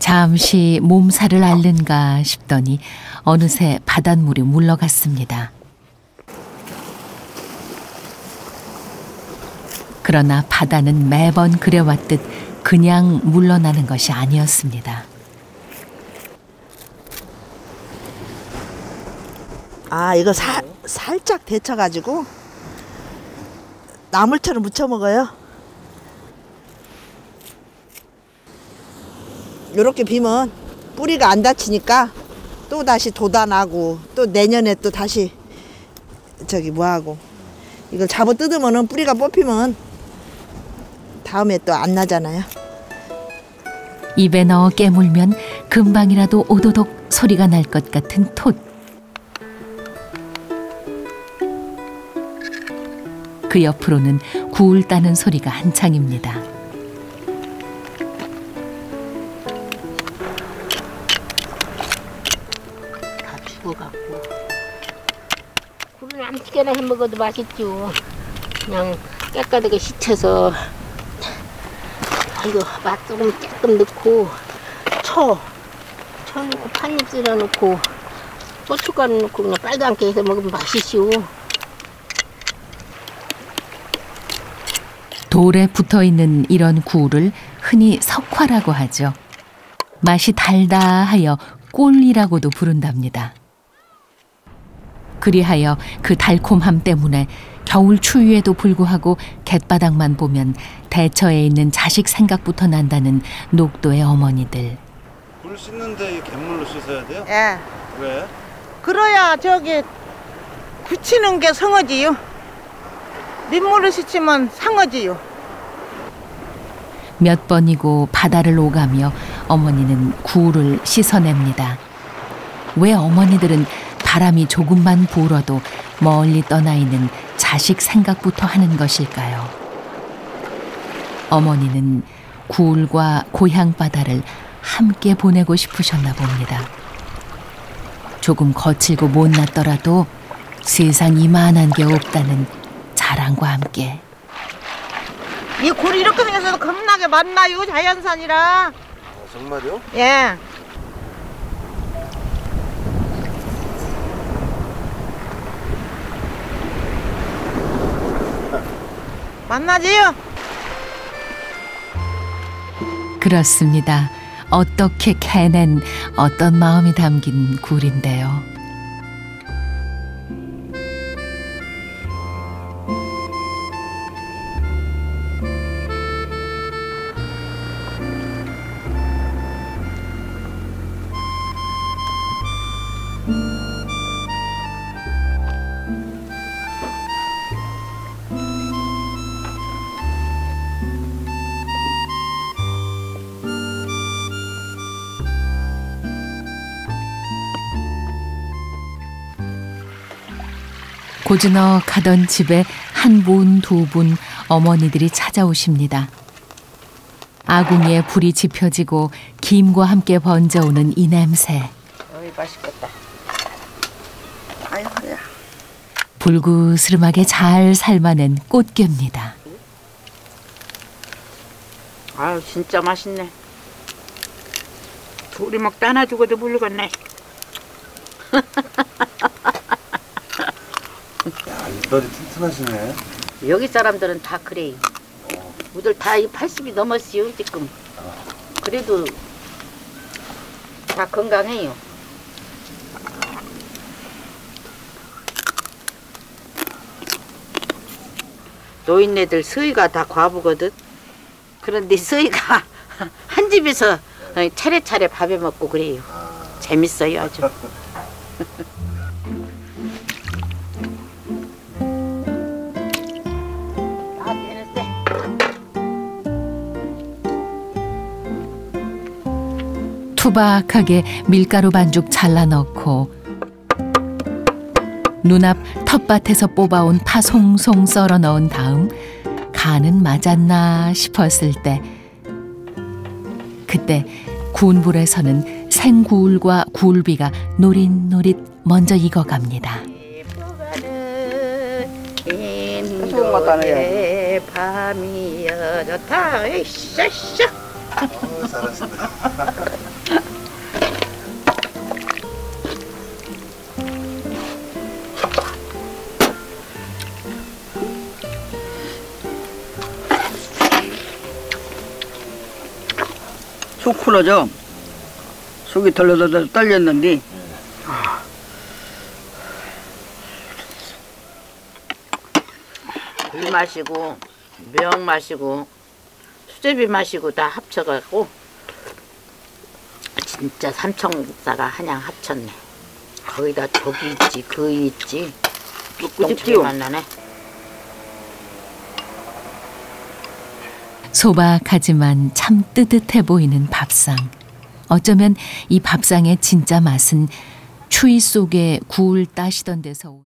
잠시 몸살을 앓는가 싶더니 어느새 바닷물이 물러갔습니다. 그러나 바다는 매번 그래왔듯 그냥 물러나는 것이 아니었습니다. 아, 이거 살짝 데쳐가지고 나물처럼 무쳐 먹어요. 이렇게 비면 뿌리가 안 다치니까 또 다시 돋아나고 또 내년에 또 다시 저기 뭐하고 이걸 잡아 뜯으면은 뿌리가 뽑히면 다음에 또 안 나잖아요. 입에 넣어 깨물면 금방이라도 오도독 소리가 날 것 같은 톳. 그 옆으로는 굴 따는 소리가 한창입니다. 다 죽어갖고 굴을 아무렇게나 해 먹어도 맛있죠. 그냥 깨끗하게 씻어서 이거 맛소금 조금 넣고 쳐 넣고 팥잎 썰어 넣고 고춧가루 넣고 그냥 빨갛게 해서 먹으면 맛있죠. 돌에 붙어있는 이런 굴을 흔히 석화라고 하죠. 맛이 달다 하여 꿀이라고도 부른답니다. 그리하여 그 달콤함 때문에 겨울 추위에도 불구하고 갯바닥만 보면 대처에 있는 자식 생각부터 난다는 녹도의 어머니들. 굴 씻는데 갯물로 씻어야 돼요? 예. 왜? 그래야 저기 굳히는 게 성어지요. 민물로 씻으면 상어지요. 몇 번이고 바다를 오가며 어머니는 굴을 씻어냅니다. 왜 어머니들은 바람이 조금만 불어도 멀리 떠나 있는 자식 생각부터 하는 것일까요? 어머니는 굴과 고향 바다를 함께 보내고 싶으셨나 봅니다. 조금 거칠고 못났더라도 세상 이만한 게 없다는 자랑과 함께. 이 굴이 이렇게 생겨서 겁나게 많나요, 자연산이라. 아, 정말요? 예. 만나지요? 그렇습니다. 어떻게 캐낸 어떤 마음이 담긴 굴인데요. 고즈넉 가던 집에 한 분, 두 분 어머니들이 찾아오십니다. 아궁이에 불이 지펴지고 김과 함께 번져오는 이 냄새. 어이, 맛있겠다. 아유, 그래. 불그스름하게 잘 삶아낸 꽃게입니다. 아유, 진짜 맛있네. 둘이 먹다 하나 죽어도 모르겠네. 이빨이 튼튼하시네. 여기 사람들은 다 그래요. 우들 다 80이 넘었어요 지금. 그래도 다 건강해요. 노인네들 서희가 다 과부거든. 그런데 서희가 한 집에서 차례차례 밥해 먹고 그래요. 재밌어요 아주. 투박하게 밀가루 반죽 잘라 넣고 눈앞 텃밭에서 뽑아온 파 송송 썰어 넣은 다음 간은 맞았나 싶었을 때 그때 군불에서는 생굴과 굴비가 노릿노릿 먼저 익어갑니다. 인도의 밤이여 좋다. 에이씨. 잘하시네. 속 풀어져. 속이 덜덜덜 떨렸는데. 물 마시고 명 마시고 수제비 마시고 다 합쳐갖고 진짜 삼총사가 한양 합쳤네. 거기다 저기 있지 그 있지 똥치게 만나네. 소박하지만 참 뜨뜻해 보이는 밥상. 어쩌면 이 밥상의 진짜 맛은 추위 속에 굴 따시던 데서